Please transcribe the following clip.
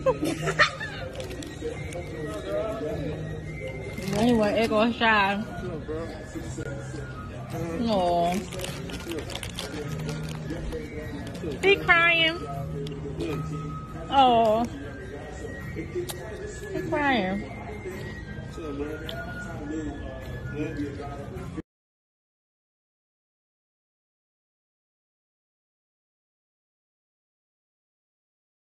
Anyway, it goes shy. No. He crying. Oh. He crying.